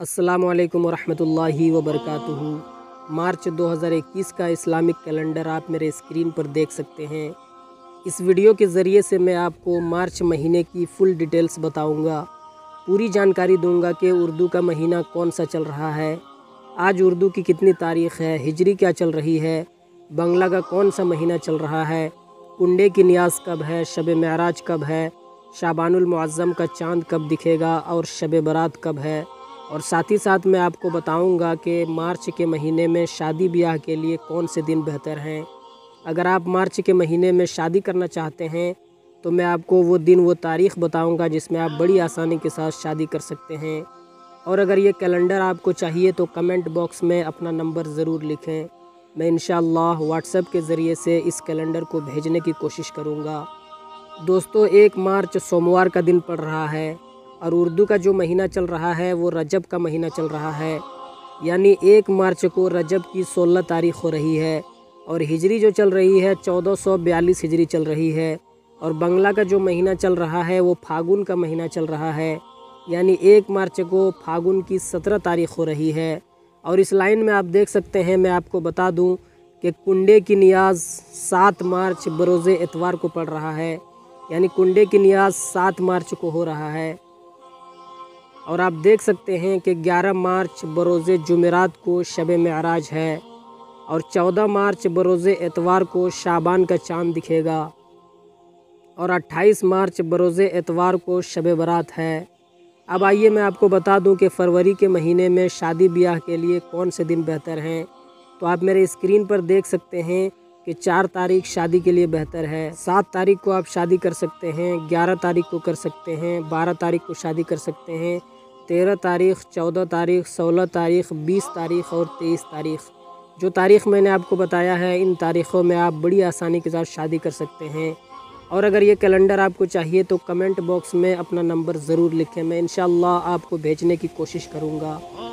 अस्सलामुअलैकुम वरहमतुल्लाहि वबरकातुहू। मार्च 2021 का इस्लामिक कैलेंडर आप मेरे स्क्रीन पर देख सकते हैं। इस वीडियो के ज़रिए से मैं आपको मार्च महीने की फुल डिटेल्स बताऊंगा। पूरी जानकारी दूंगा कि उर्दू का महीना कौन सा चल रहा है, आज उर्दू की कितनी तारीख़ है, हिजरी क्या चल रही है, बंगला का कौन सा महीना चल रहा है, कुंडे की नियाज़ कब है, शब मेराज कब है, शाबानुल मुअज़्ज़म का चाँद कब दिखेगा और शब बारात कब है। और साथ ही साथ मैं आपको बताऊंगा कि मार्च के महीने में शादी ब्याह के लिए कौन से दिन बेहतर हैं। अगर आप मार्च के महीने में शादी करना चाहते हैं तो मैं आपको वो दिन वो तारीख़ बताऊंगा जिसमें आप बड़ी आसानी के साथ शादी कर सकते हैं। और अगर ये कैलेंडर आपको चाहिए तो कमेंट बॉक्स में अपना नंबर ज़रूर लिखें। मैं इंशाअल्लाह व्हाट्सएप के ज़रिए से इस कैलेंडर को भेजने की कोशिश करूँगा। दोस्तों, 1 मार्च सोमवार का दिन पड़ रहा है और उर्दू का जो महीना चल रहा है वो रजब का महीना चल रहा है, यानी 1 मार्च को रजब की 16 तारीख़ हो रही है और हिजरी जो चल रही है 1442 हिजरी चल रही है। और बंगला का जो महीना चल रहा है वो फागुन का महीना चल रहा है, यानी 1 मार्च को फागुन की 17 तारीख़ हो रही है। और इस लाइन में आप देख सकते हैं, मैं आपको बता दूं कि कुंडे की नियाज़ 7 मार्च बरोज़े एतवार को पड़ रहा है, यानी कुंडे की नियाज़ 7 मार्च को हो रहा है। और आप देख सकते हैं कि 11 मार्च बरोज़े जुमेरात को शब मेराज है और 14 मार्च बरोज़े एतवार को शाबान का चाँद दिखेगा और 28 मार्च बरोज़े एतवार को शब बारात है। अब आइए मैं आपको बता दूं कि फरवरी के महीने में शादी ब्याह के लिए कौन से दिन बेहतर हैं। तो आप मेरे स्क्रीन पर देख सकते हैं कि 4 तारीख शादी के लिए बेहतर है। 7 तारीख को आप शादी कर सकते हैं, 11 तारीख को कर सकते हैं, 12 तारीख को शादी कर सकते हैं, 13 तारीख, 14 तारीख, 16 तारीख, 20 तारीख और 23 तारीख। जो तारीख़ मैंने आपको बताया है, इन तारीख़ों में आप बड़ी आसानी के साथ शादी कर सकते हैं। और अगर ये कैलेंडर आपको चाहिए तो कमेंट बॉक्स में अपना नंबर ज़रूर लिखें, मैं इंशाअल्लाह आपको भेजने की कोशिश करूँगा।